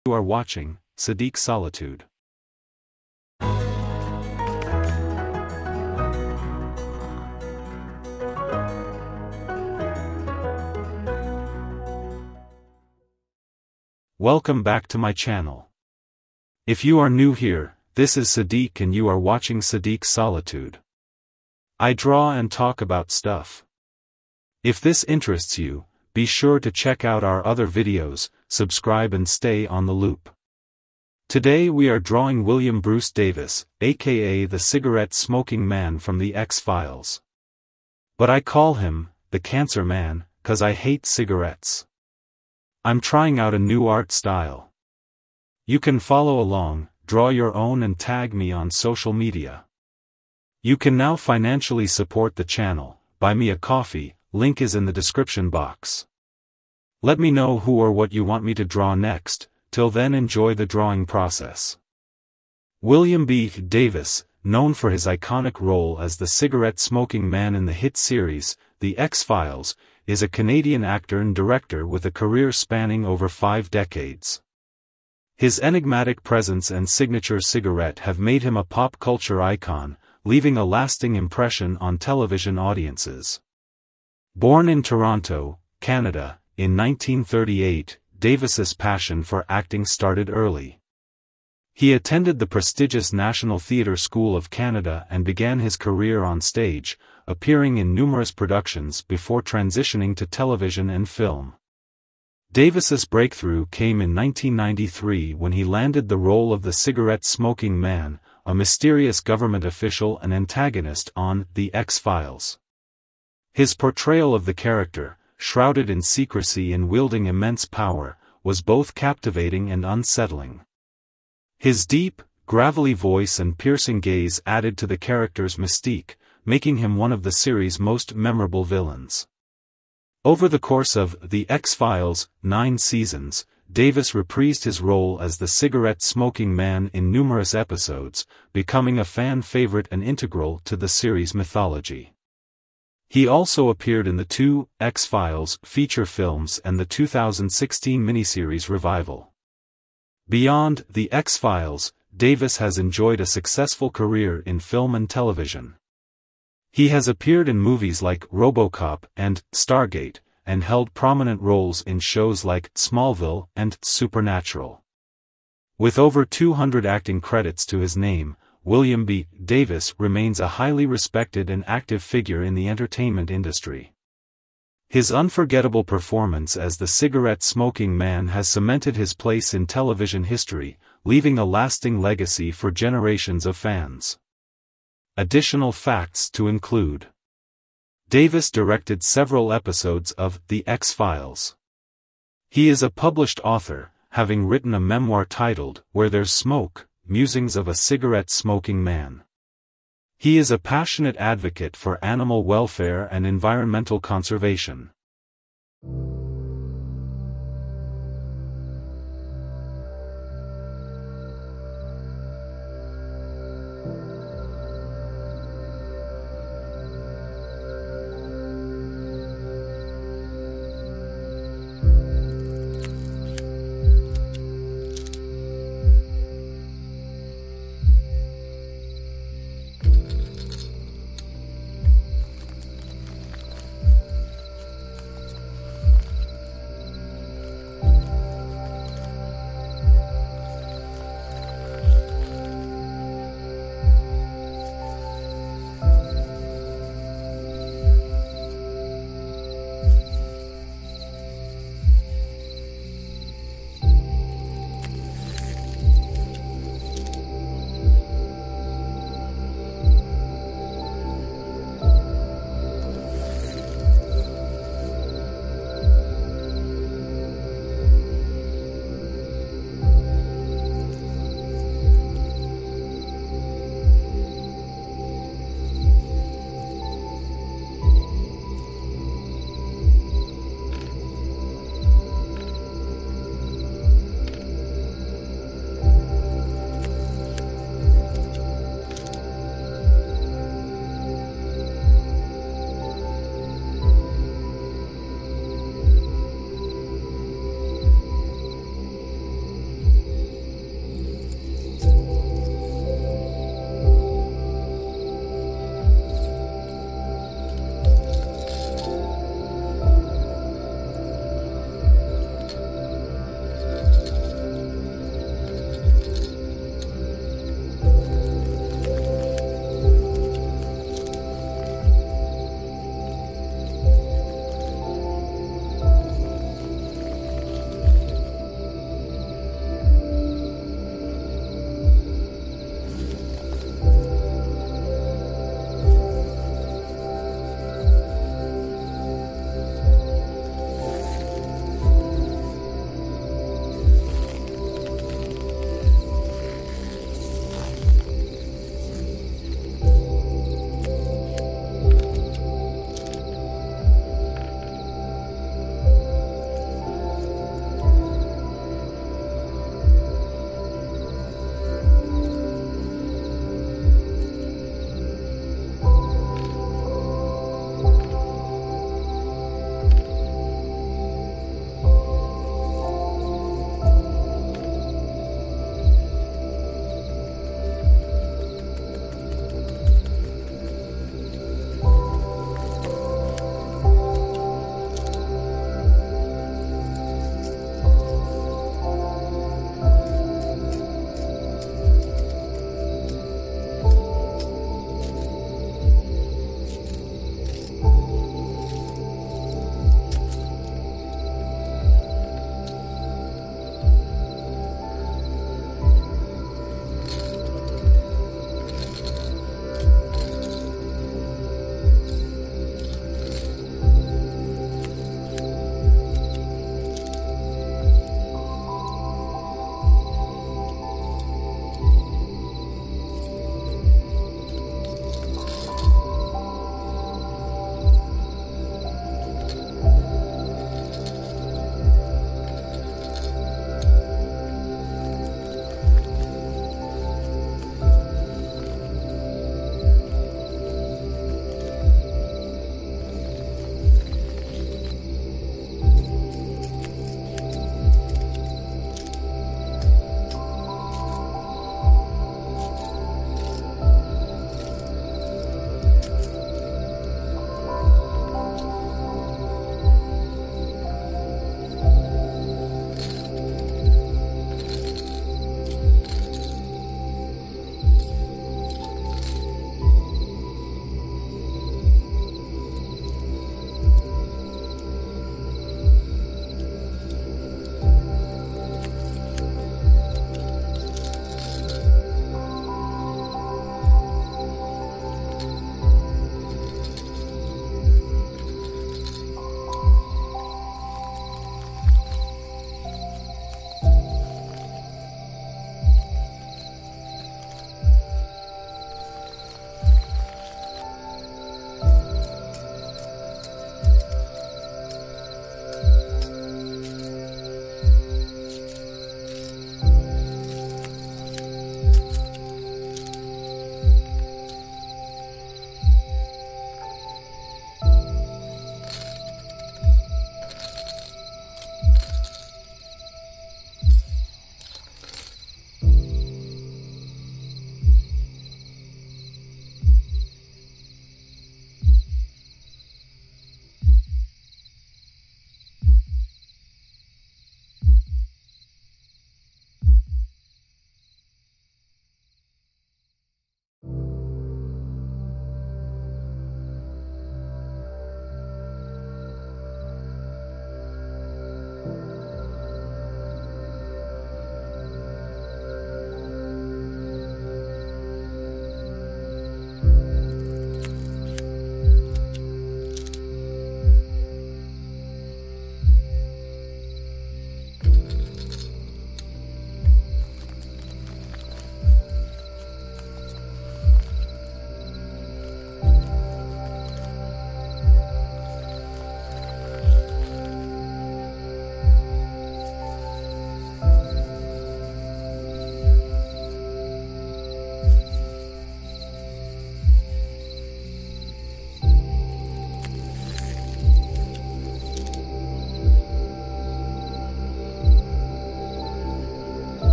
You are watching Sadiq Solitude. Welcome back to my channel. If you are new here, this is Sadiq and you are watching Sadiq Solitude. I draw and talk about stuff. If this interests you, be sure to check out our other videos, subscribe and stay on the loop. Today we are drawing William Bruce Davis, aka the cigarette-smoking man from the X-Files. But I call him, the Cancer Man, 'cause I hate cigarettes. I'm trying out a new art style. You can follow along, draw your own and tag me on social media. You can now financially support the channel, buy me a coffee, link is in the description box. Let me know who or what you want me to draw next, till then enjoy the drawing process. William B. Davis, known for his iconic role as the cigarette-smoking man in the hit series, The X-Files, is a Canadian actor and director with a career spanning over 5 decades. His enigmatic presence and signature cigarette have made him a pop culture icon, leaving a lasting impression on television audiences. Born in Toronto, Canada, in 1938, Davis's passion for acting started early. He attended the prestigious National Theatre School of Canada and began his career on stage, appearing in numerous productions before transitioning to television and film. Davis's breakthrough came in 1993 when he landed the role of the cigarette-smoking man, a mysterious government official and antagonist on The X-Files. His portrayal of the character, shrouded in secrecy and wielding immense power, was both captivating and unsettling. His deep, gravelly voice and piercing gaze added to the character's mystique, making him one of the series' most memorable villains. Over the course of The X-Files' 9 seasons, Davis reprised his role as the cigarette-smoking man in numerous episodes, becoming a fan favorite and integral to the series' mythology. He also appeared in the 2 X-Files feature films and the 2016 miniseries Revival. Beyond The X-Files, Davis has enjoyed a successful career in film and television. He has appeared in movies like RoboCop and Stargate, and held prominent roles in shows like Smallville and Supernatural. With over 200 acting credits to his name, William B. Davis remains a highly respected and active figure in the entertainment industry. His unforgettable performance as the cigarette-smoking man has cemented his place in television history, leaving a lasting legacy for generations of fans. Additional facts to include: Davis directed several episodes of The X-Files. He is a published author, having written a memoir titled Where There's Smoke, Musings of a Cigarette-Smoking Man. He is a passionate advocate for animal welfare and environmental conservation.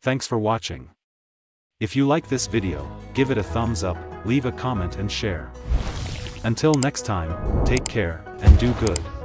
Thanks for watching. If you like this video, give it a thumbs up, leave a comment and share. Until next time, take care, and do good.